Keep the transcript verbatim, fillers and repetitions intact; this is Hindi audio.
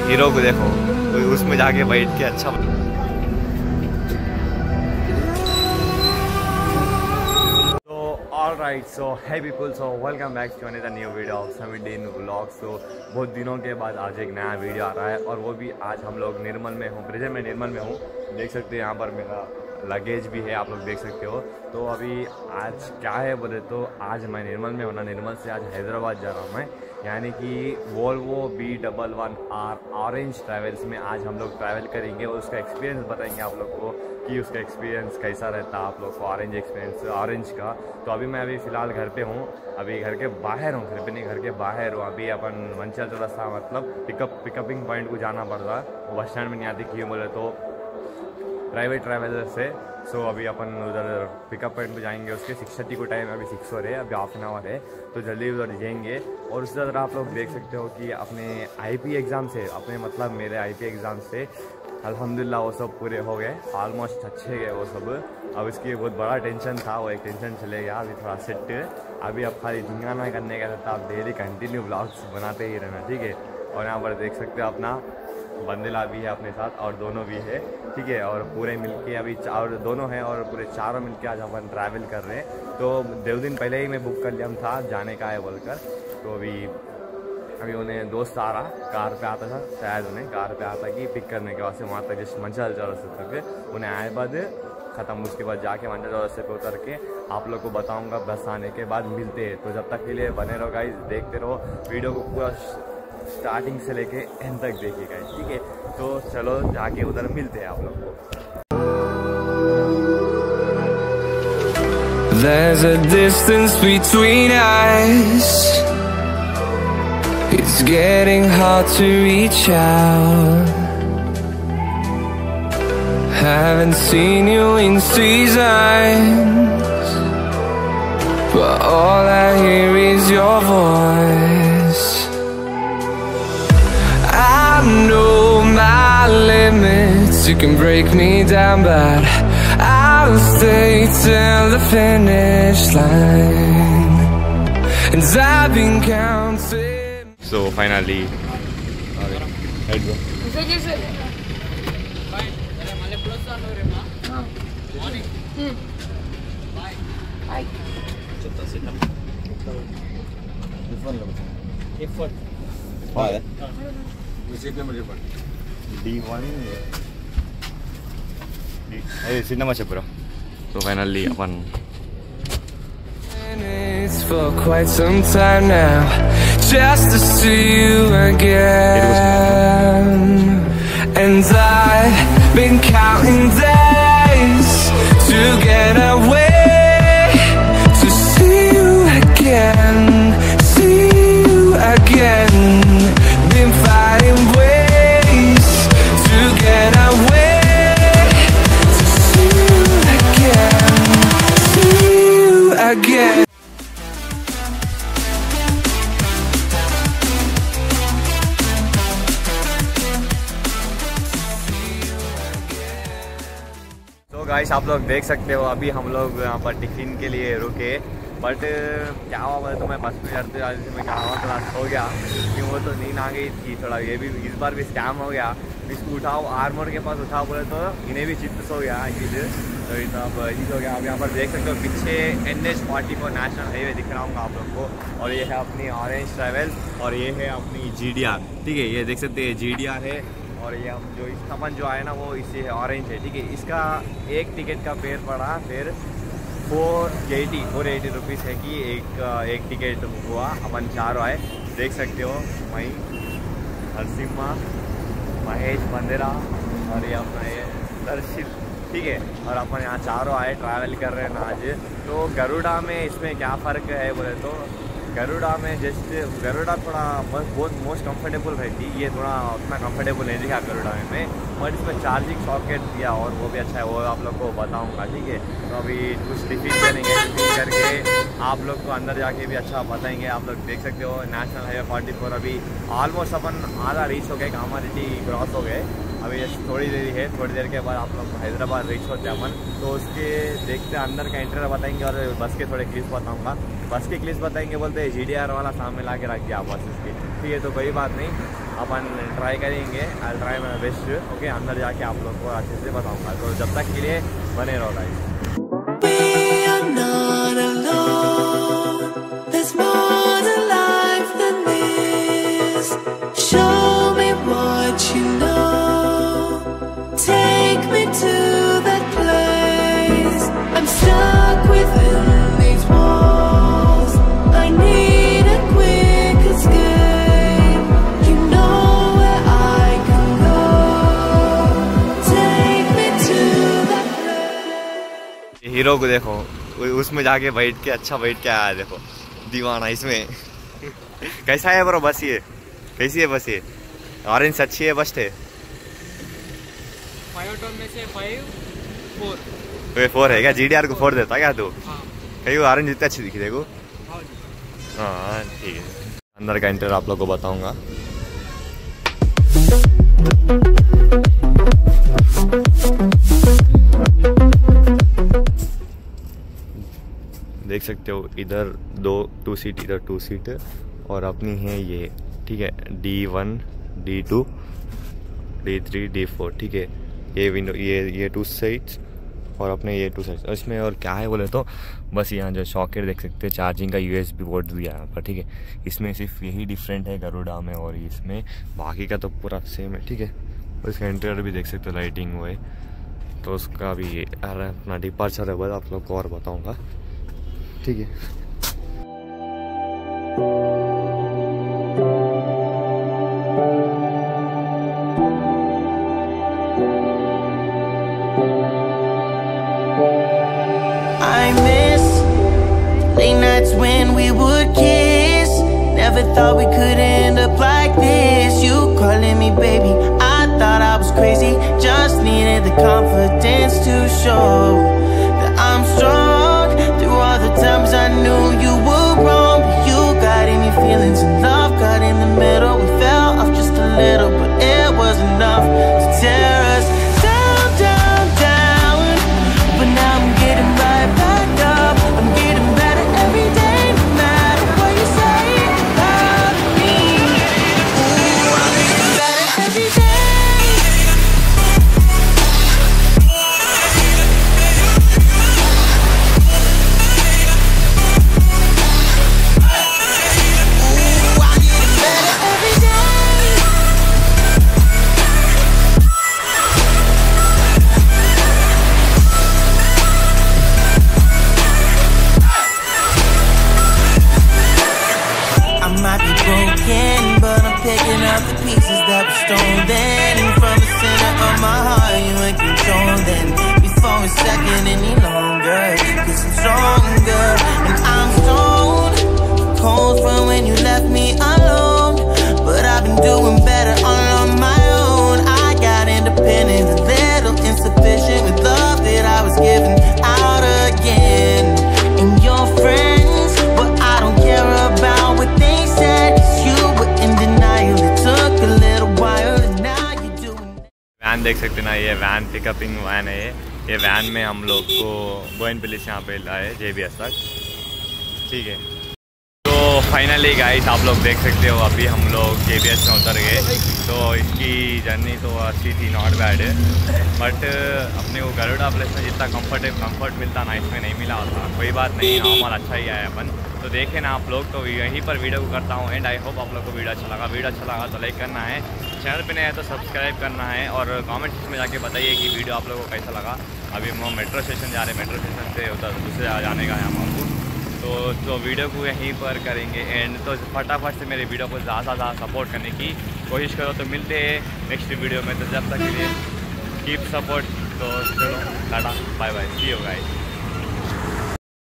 हीरो को देखो, तो उसमें जाके बैठ के अच्छा। Alright, so hey people, so welcome back to another new video of seventeen vlogs. तो बहुत दिनों के बाद आज एक नया वीडियो आ रहा है, और वो भी आज हम लोग निर्मल में हूँ। प्रेजेंट में निर्मल में हूँ, देख सकते हैं यहाँ पर मेरा लगेज भी है, आप लोग देख सकते हो। तो अभी आज क्या है बोले तो आज मैं निर्मल में हूँ ना, निर्मल से आज हैदराबाद जा रहा हूँ मैं, यानी कि Volvo B double one R Orange Travels में आज हम लोग ट्रैवल करेंगे और उसका एक्सपीरियंस बताएंगे आप लोग को कि उसका एक्सपीरियंस कैसा रहता है आप लोग को, ऑरेंज एक्सपीरियंस ऑरेंज का। तो अभी मैं अभी फ़िलहाल घर पे हूँ, अभी घर के बाहर हूँ, घर पे नहीं घर के बाहर हूँ। अभी अपन मंचल थोड़ा सा मतलब पिकअप पिकअपिंग पॉइंट को जाना पड़ रहा है, बस स्टैंड में नहीं आती क्यों बोले तो प्राइवेट ट्रैवलर से। सो अभी अपन उधर पिकअप पॉइंट पे जाएंगे, उसके सिक्स थर्टी को टाइम अभी सिक्स हो रहे हैं, अभी हाफ एन आवर है, तो जल्दी उधर जाएंगे। और उससे ज़रा आप लोग देख सकते हो कि अपने आईपी एग्ज़ाम से, अपने मतलब मेरे आईपी एग्ज़ाम से अल्हम्दुलिल्लाह वो सब पूरे हो गए, ऑलमोस्ट अच्छे गए वो सब। अब इसकी बहुत बड़ा टेंशन था, वो एक टेंशन चले गया, अभी थोड़ा सेट। अभी अब खाली धिंगाना करने का रहता, आप डेली कंटिन्यू ब्लॉग्स बनाते ही रहना, ठीक है। और यहाँ पर देख सकते हो अपना बंदेला भी है अपने साथ, और दोनों भी है, ठीक है। और पूरे मिलके अभी चार दोनों हैं, और पूरे चारों मिलके आज अपन ट्रैवल कर रहे हैं। तो दो दिन पहले ही मैं बुक कर लिया था जाने का है बोलकर। तो अभी अभी उन्हें दोस्त आ रहा, कार पे आता था शायद, उन्हें कार पे आता कि पिक करने के वास्ते वहाँ तक जस्ट मंचल चौरस्ते तक उन्हें आए बाद ख़त्म। उसके बाद जाके मंचल चौरस्ते पे उतर के आप लोग को बताऊँगा, बस आने के बाद मिलते हैं। तो जब तक के लिए बने रहो गाइस, देखते रहो वीडियो को पूरा स्टार्टिंग से लेके एंड तक देखिएगा, ठीक है। तो चलो जाके उधर मिलते हैं आप लोग को। There's a distance between us. It's getting hard to reach out. Haven't seen you in seasons, but all I hear is your voice. I know my limits, you can break me down, but I'll stay till the finish line. And I've been counting. So finally head bro. Seat number छः पूरा। तो फाइनली अपन It's for quite some time now, just to see you again. And I've been counting days to get away, to see you again, see you again. Been fighting ways to get away, to see you again, see you again. Guys आप लोग देख सकते हो अभी हम लोग यहाँ पर टिफिन के लिए रुके, बट क्या हुआ बोले तो मैं बस में चढ़ते चढ़ते मैं क्या हुआ थोड़ा सो गया, क्यों वो तो नींद आ गई थी थोड़ा। ये भी इस बार भी स्कैम हो गया, इसको उठाओ आर्मोर के पास उठाओ बोले तो इन्हें भी चिप्स हो गया चीज़, तो ये सब चीज़ हो गया। अब यहाँ पर देख सकते हो पीछे N H forty four national highway दिख रहा हूँ आप लोग को, और ये है अपनी ऑरेंज ट्रैवल, और ये है अपनी जी डी आर, ठीक है। ये देख सकते हैं जी डी आर है, और ये हम जो इसका अपन जो आए ना वो इससे है ऑरेंज है, ठीक है। इसका एक टिकट का फेयर पड़ा फिर four eighty four eighty rupees है कि एक एक टिकट हुआ। अपन चारों आए, देख सकते हो मई हरसिम्हा महेश बंदेरा और ये अपना ये दर्शित, ठीक है। और अपन यहाँ चारों आए ट्रैवल कर रहे हैं ना आज। तो गरुड़ा में इसमें क्या फ़र्क है बोले तो गरुड़ा में जस्ट गरुड़ा थोड़ा बहुत मोस्ट कंफर्टेबल रहती, ये थोड़ा उतना कंफर्टेबल नहीं दिखा गरुड़ा में मैं, बट इसमें चार्जिंग सॉकेट दिया और वो भी अच्छा है, वो आप लोग को बताऊंगा, ठीक है। तो अभी कुछ टिफिन करेंगे, टिफिन करके आप लोग को अंदर जाके भी अच्छा बताएंगे। आप लोग देख सकते हो नेशनल हाईवे फोर्टी फोर अभी ऑलमोस्ट अपन आधा रीच हो गए, कामारेड्डी क्रॉस हो गए, अभी थोड़ी देरी है, थोड़ी देर के बाद आप लोग को हैदराबाद रीच होते हैं अपन। तो उसके देखते अंदर का इंटरव्यू बताएंगे और बस के थोड़े क्लिप्स बताऊंगा। बस के क्लिप्स बताएंगे बोलते हैं जी डी आर वाला सामने ला के रख दिया बस इसकी, ठीक है। तो कोई बात नहीं, अपन ट्राई करेंगे। I try my best. Okay, अंदर जाके आप लोग को अच्छे से बताऊंगा, तो जब तक के लिए बने रहो गाइस। हीरो को देखो, उसमें जाके बैठ के अच्छा बैठ के आया, देखो दीवाना इसमें। कैसा है ब्रो बस ये? कैसी है बस ये? ऑरेंज अच्छी है बस है? फाइव टन में से फाइव फोर तो फोर है क्या? जीडीआर को फोर देता क्या तू? हाँ। कहीं ऑरेंज जितनी अच्छी दिखी देखो। हाँ ठीक है, अंदर का इंटर आप लोग को बताऊंगा। देख सकते हो इधर दो टू सीट, इधर टू सीट, और अपनी है ये, ठीक है, D one D two D three D four, ठीक है। ये विंडो, ये ये टू साइड्स और अपने ये टू साइड्स। इसमें और क्या है बोले तो बस यहाँ जो सॉकेट देख सकते हैं, चार्जिंग का यूएसबी पोर्ट दिया है यहाँ पर, ठीक है। इसमें सिर्फ यही डिफरेंट है गरुड़ा में, और इसमें बाकी का तो पूरा सेम है, ठीक है। इसका इंटीरियर भी देख सकते हो, लाइटिंग वो है, तो उसका भी अपना डिपार्चर है, बस आप लोग को और बताऊँगा, ठीक है। I miss late nights when we would kiss. Never thought we could end up like this. You calling me baby, I thought I was crazy. Just needed the confidence to show that I'm strong. Through all the times I knew you were wrong, but you got in your feelings and love got in the middle. We fell off just a little, but it was enough to tear us down, down, down. But now I'm getting right back up. I'm getting better every day, no matter what you say about me. Ooh, I'm getting better every day. Second any longer, 'cause I'm stronger and I'm stoned. Cold from when you left me alone, but I've been doing better all on my own. I got independent, a little insufficient with love that I was giving out again. And your friends, but I don't care about what they said, 'cause you were in denial. It took a little while and now you're doing. Van देख सकते ना, ये वैन पिकअपिंग वैन है। ये वैन में हम लोग को बोयनपल्ली से यहाँ पे लाए जे बी एस तक, ठीक है। तो फाइनली गाइस आप लोग देख सकते हो, अभी हम लोग जे बी एस में उतर गए। तो इसकी जर्नी तो अच्छी थी, नॉट बैड, बट अपने को गरुड़ा प्लेस में जितना कंफर्टेबल कंफर्ट मिलता ना, इसमें नहीं मिला होता। कोई बात नहीं, नॉर्मल अच्छा ही आया अपन। तो देखें ना आप लोग, तो यहीं पर वीडियो को करता हूँ एंड। आई होप आप लोग को वीडियो अच्छा लगा। वीडियो अच्छा लगा तो लाइक करना है, चैनल पे नया है तो सब्सक्राइब करना है, और कमेंट सेक्शन में जाके बताइए कि वीडियो आप लोगों को कैसा लगा। अभी हम मेट्रो स्टेशन जा रहे हैं, मेट्रो स्टेशन से उधर दूसरे जाने का है हमको। तो तो वीडियो को यहीं पर करेंगे एंड। तो फटाफट से मेरे वीडियो को ज़्यादा ज़्यादा सपोर्ट करने की कोशिश करो। तो मिलते हैं नेक्स्ट वीडियो में, तो जब तक के लिए कीप सपोर्ट। तो चलो tata bye bye, see you guys.